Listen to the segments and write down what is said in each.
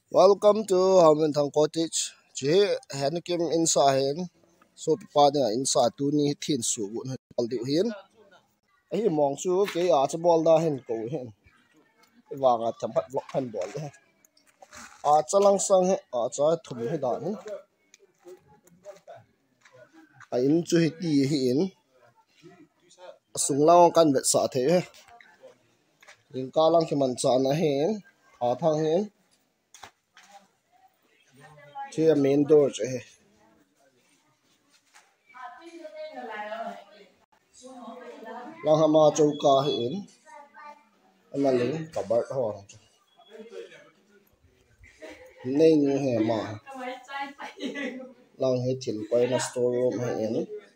Welcome to Hamilton Cottage. Chỉ hẹn kiếm inside hen. So pa ne inside tu ni thin su gun bal diu hin. Ai mong su ke a cha ball da hen ko hen. Wa ga tham pat block han ball he. A cha lang sang he a cha thum he dan he. A in chu hi ti hi in. Sung lao kan vet sa the he. In ka lang ki man cha na hen. A thang hen. Chia main door che he. Lang hama châu ca hiện anh là lính cả bát hòn nên như hè mà lang hết tiền quay na store room hiện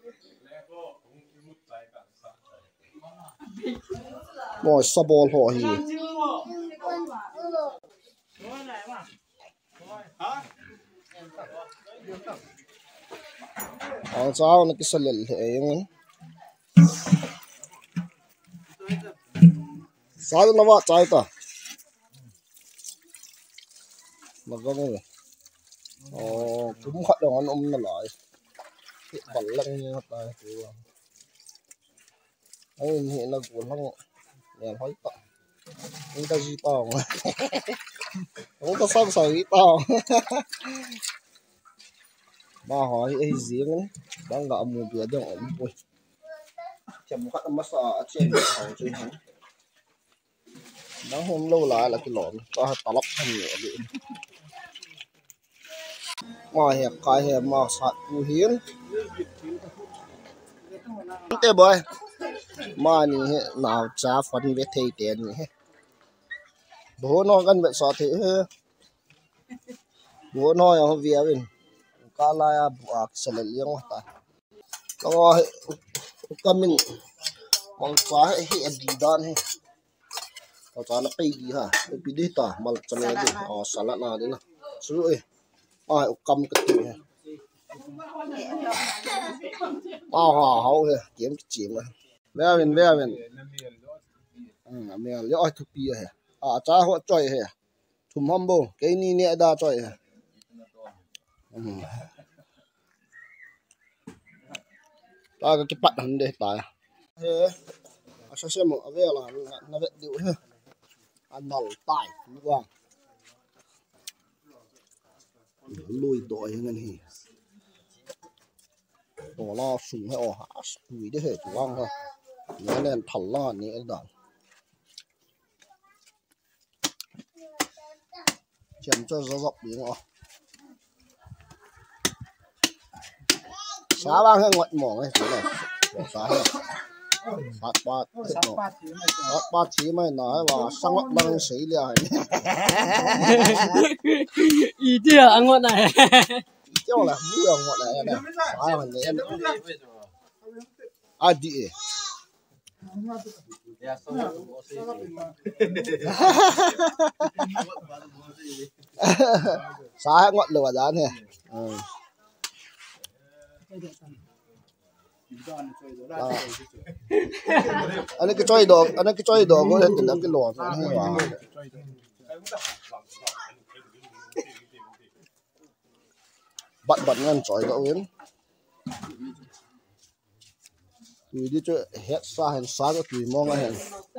mọi sabol họ hi ang sao nó cái salil thế yung sao nó vợ trái ta mà có người cũng khát được anh nó lại bẩn lăng như thế này thì ấy hiện là của lăng nhà hỏi ta chúng ta gì tao chúng ta sao sao gì tao mà hỏi ấy riêng đang gặp một việc đâu ổn ui chậm khát mà sao trên hậu trên hắn nó hôm lâu lại là cái lộn cho ta lắp thành nhẹ vậy mà hẹp cái hẹp mà sạt phù hiến thế boy mà nè nào trả phần về thầy tiền nè bố nó gần vậy sao thế bố nó ở phía bên cá lai buộc sợi liêng quá ta rồi mình mong phá hệ đi đan he tao trả nó pay gì hả bị đi ta mà cho nên đi salad nào đấy nè rồi cầm cái gì này hậu kìa kiếm cái chìm này ve mình mình lấy thu pi hè cha họ chơi hè thùng hâm bò cái ni nè đa chơi hè ta cái bắt hắn đây ta hè sao xem một ve là nó vẽ điệu ha ăn nấu tài đúng không lùi đội hơn này tổ lo sùng hay hả sùi đấy hệ chủ ăn thôi nhớ lên thằng lo nhẹ đòn chém cho gió dọc đi ngõ xá ba hơi ngoặt mỏng ấy thế này xá hết ba chỉ mày nói và sang ngoặt bằng sấy liền ý chưa ăn ngoặt này tiêu là mua ngoặt này này xá mình đấy đi xá ngoặt lửa giá nè anh cái chơi đồ có thể tìm cái lò hay là bận ngăn chọi cậu yến tùy đi chơi hết xa cái tùy mong anh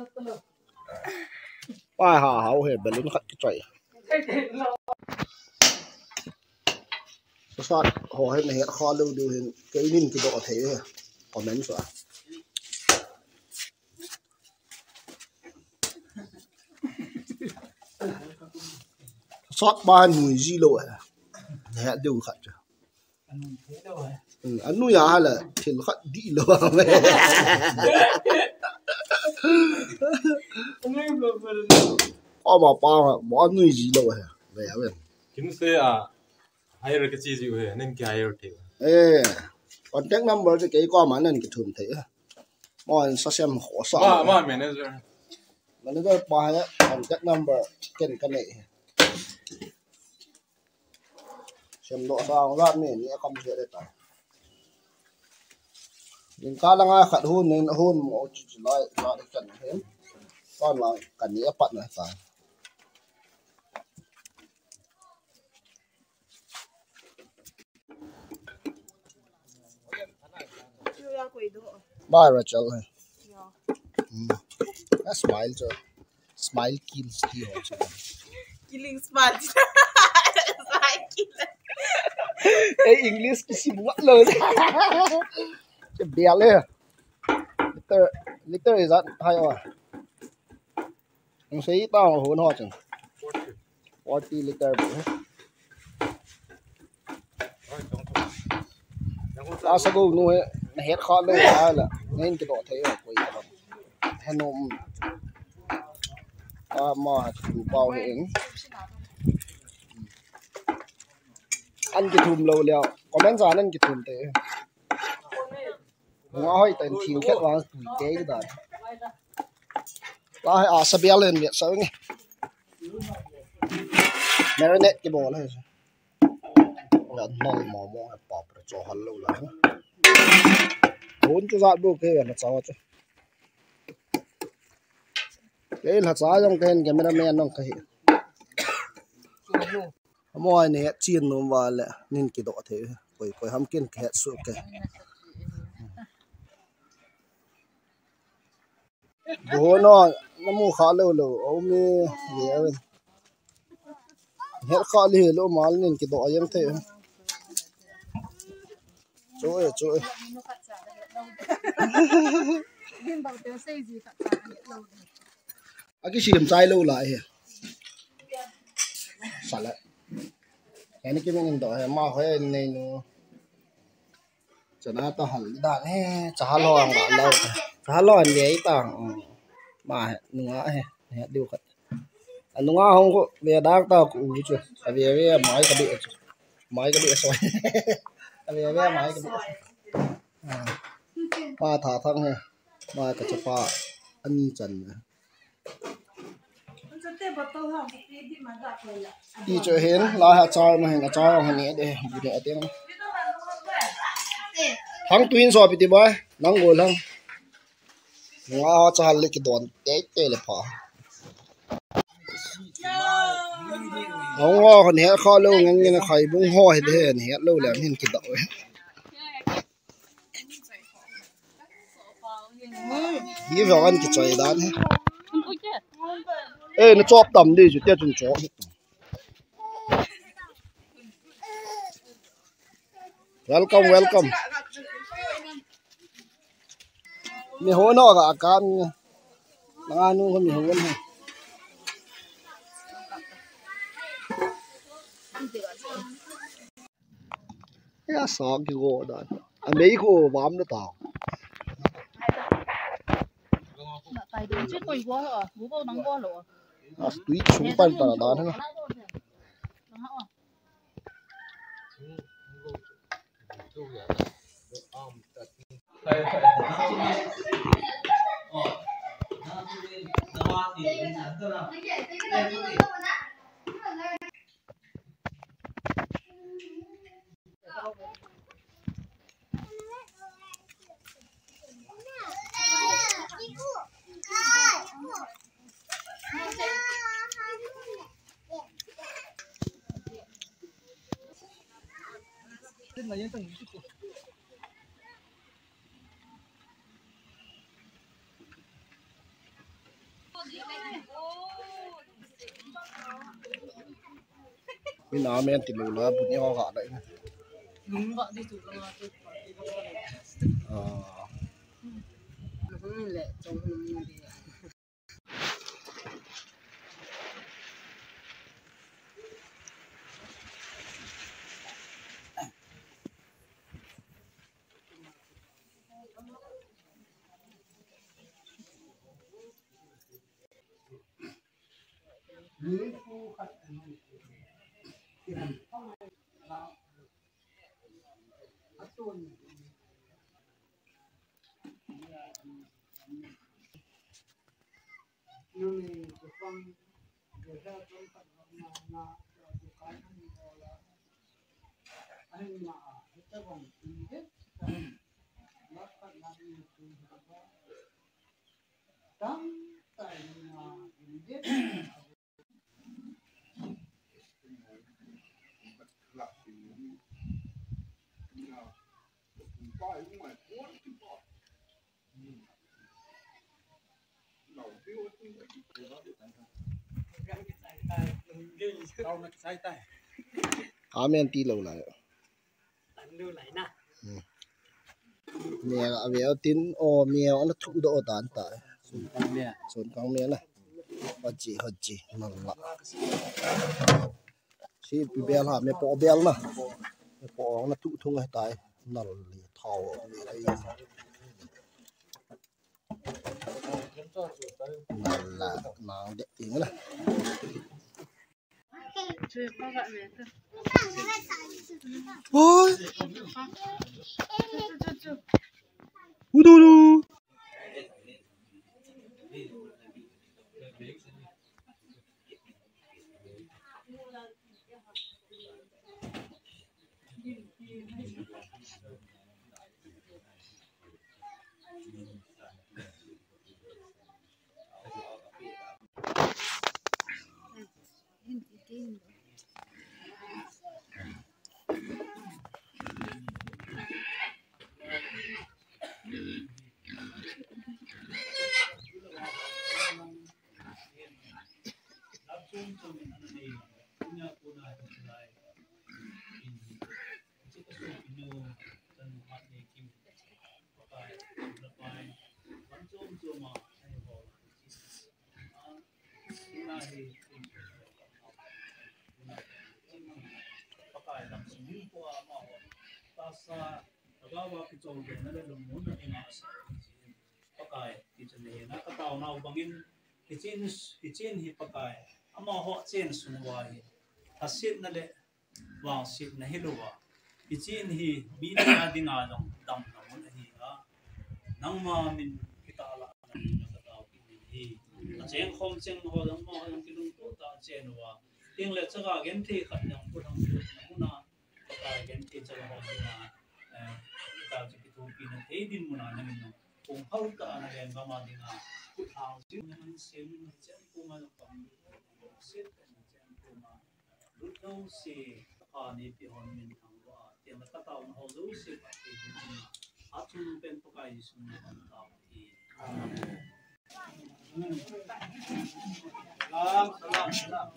ba hà hậu hết bền lên khát cái chọi sát họ hết này hết kho lưu điều hiện cái nhìn cái độ thế còn đánh sợ sót ba mùi gì lộ hẹ đều khát chưa anh nuôi à là thì khát đi lộ mà bỏ nuôi gì lộ về bên chính xác à hay là cái gì vậy nên cái hay rồi còn check number cái qua mà nên cái thường thế mọi sao xem khó sợ mà manager ba á còn check number cái này xem độ sao ra mình nhẹ không dễ đấy ta những cái là ngay khát hôn nên hôn một chỉ lại ra được cần hết còn là cần nhẹ bận này ta Bye Rachel. Smile cho. Smile kills the also. Killing smart. Smile killer. Hey English kisi buat lo. Biar le. Liter is that hay à? Ông sĩ tao hỗn hợp chừng. 40 liter. Tao sẽ go nuôi hết khó lâu là nên cái độ thế ở quỳ rồi. Hen nôm. Mà chủ bao hiện. Ăn cái thùng lâu liệu. Có mấy giá ăn cái thùng thế. Ngói tên thiếu khét vào tùy kế cái đó. Là sẽ béo lên miệng sâu nghe. Marinate cái bộ này. Là non mò mò bọc rồi cho hắn lâu lại. Bốn cho ra bố cái là sao chứ. Cái là sao trong cái cameraman nó cái. Mọi này chiên nó vào lại nên cái độ thế. Coi hâm kiên cái số cái. Bố nó mua khá lâu lâu ông ấy về hết khá lâu lâu mà nên cái độ em thế trời trời cái gì trái lâu lại sao lại cái này cái mình đòi mà phải này nó cho nó tao hẳn đạn he trả lo mà lâu trả lo vậy tao mà nữa he điều khát anh đúng không có về đá tao cũng chưa về máy cái bị xoay về máy cái bị ba thả thăng ha ba cái chapa anh trần đi chơi hến lại hạt trái mà hạt trái ông này để bị đẻ tiếng thằng twin so bị bay nắng ngồi lắm ngõ cho lịch cái đòn té là phá ông hoa còn hết kho lâu ngang như là khai bung hoa thế hết lâu là mình kịp đậu đi vào ăn cái trái đan ê nó chọc tầm đi chứ tiếc chúng chó welcome mi hố nó cả cam đang ăn luôn mi hố nữa ya sao cái gỗ đó anh mấy cô bám nó tao tại đường chết quay quá rồi bố cô nắng quá rồi túi chúng pan tao đó nữa mình nói men thì lù là bún nhau gạo đấy đúng vậy đi chủ là men ti lâu lại mẹ về tin ô mẹ nó thu độ tán tại xuân căng mẹ này hết gì mà lạ si bel ha mẹ bỏ bel mà mẹ bỏ nó thu thung hay tại nó thầu này là nào để tiếng này ôi ududu pakai itu nih, nak ketahu nak bangin kicin hi pakai, ama ho chen sunwai, hasil nade wang sip na hiluwa, kicin hi bina dinga dong dam namun hi ha, nang ma min kita ala nak ketahu hi, chen khom chen ho dong ma yang kilung tu ta chen wa, ting le caga gente kat yang putang namuna, pakai gente caga ho dinga, kita jitu pina hedin muna namin kung how ta na yan ba madinga ang sin naman sin chen kuma ng pamsit and chen kuma luto si kani pihon min hangwa tiang nakataw na hozo si pati atun pen pakai sun ang tao i salam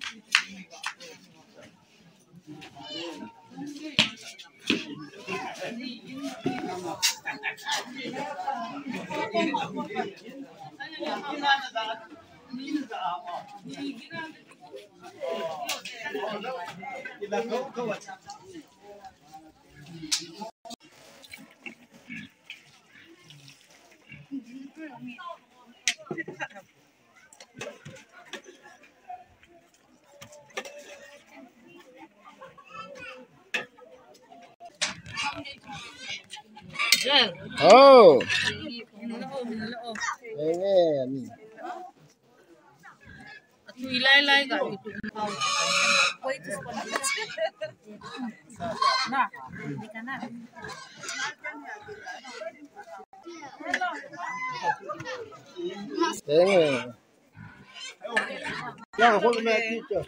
oh nghe Tui lai cả itu mau. Nah, di kanan. nghe yang hôm nay đi chưa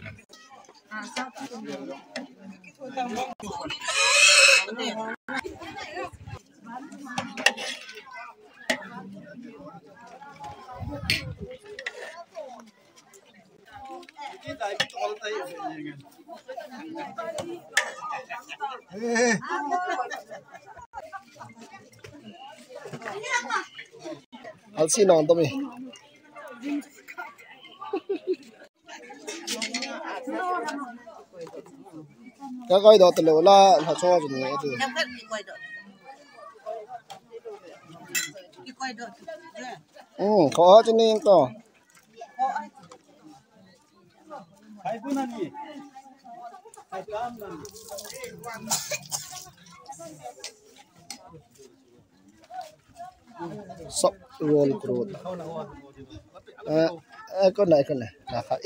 alsi non to mi cái coi đó từ lâu là họ cho rồi này từ khó cho nên to sop roll crot con này là phải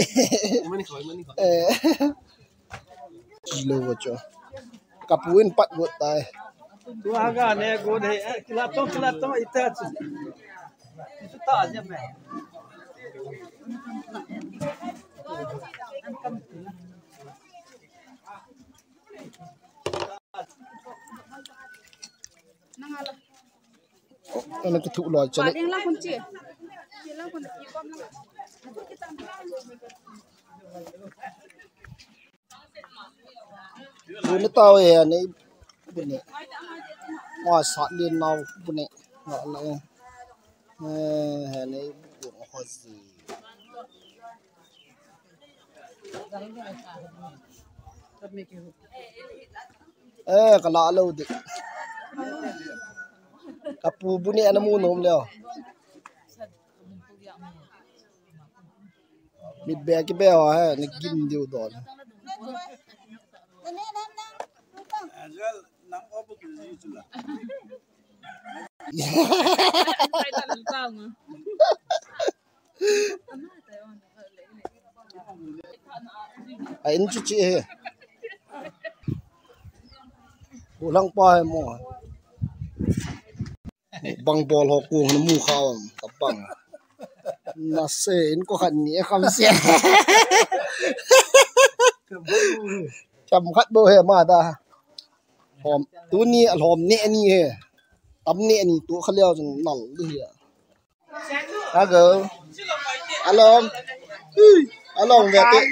lâu cho kapuin pat buat tay tu aga ne go de kilat to ita itu tak aja me Nangala. nó cái thụ lòi cho Bà đấy điên lắm con chị. Điên lắm con chị con lắm. bún nó tao hè này bún này ngoài sọt điên nào bún này gọi là hè này bún hoa gì cái lạ lâu đi cặp bún này nó mua nôm leo mít bè cái bè ha nó kinh điều đó anh chú chị hè bộ lăng pa mo băng bol họ cuồng nó mu khao tập băng nó xe có khẩn nhẹ không xe chăm khát bơ hè mà ta hòm tú ni hòm nhẹ ni hè tắm nhẹ ni tú khát leo chừng nòng đi hè à gờ alo alo về tị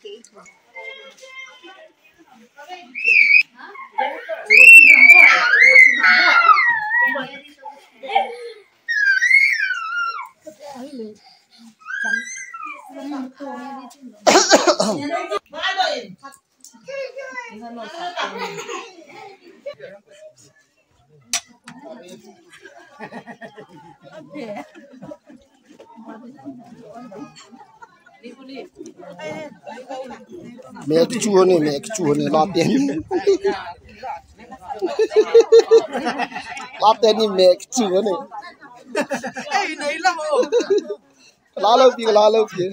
mẹ cái chua này lo tiền lo tiền đi mẹ cái chua này lá lâu phía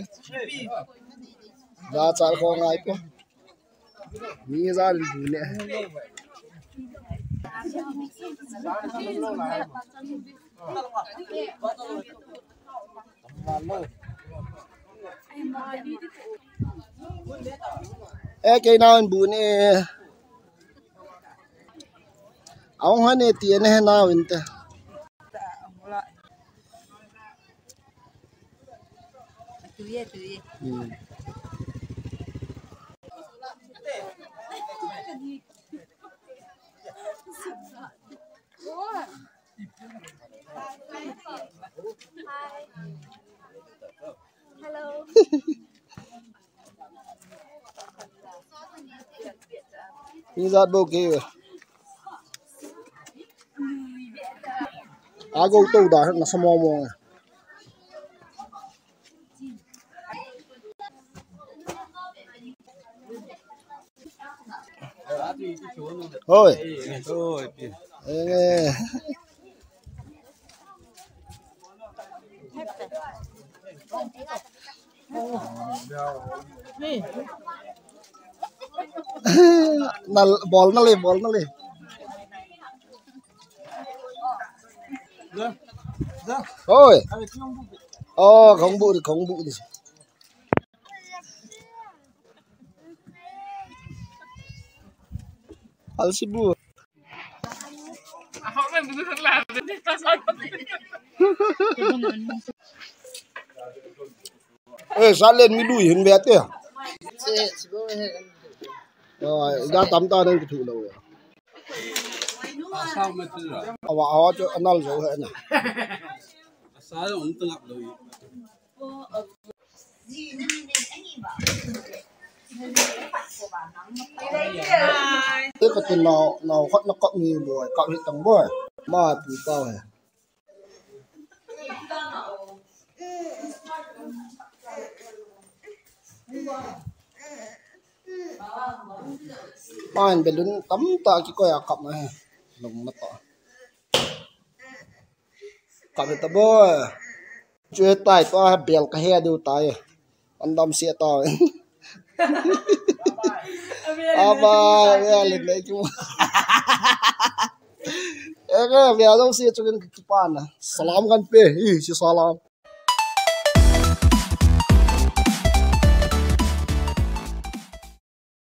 ra trái kho ngay quá nghĩ ra được gì nè cái nào anh bún nè ông hỏi nè tiền này nào anh ta Hello. Ini zat bau ke. Aku tahu dah nak semua omong. Oi. Bol na le. Ôi. Không bụ đi. Hal si bu. Sao lên mới đuổi hình vẹt thế à? Rồi, ra tắm ta đây cái thủ đầu. Sao mà chưa rồi? Họ cho ăn ăn rồi hết nè. Sao nó cũng tương hợp rồi. Thế cái tiền nào hot nó cộng nhiều rồi, cộng hết tầng bồi, mà bị cao hả? Mà anh belum tắm ta cái coi à cộng này, lồng mất tỏ. Cộng hết tầng bồi, chưa tay toa bèn cái he đều tay, anh đâm xe tao. Apa ya lên chú. Cái về đâu xe cho cái pan à. Salam kan pe, si salam.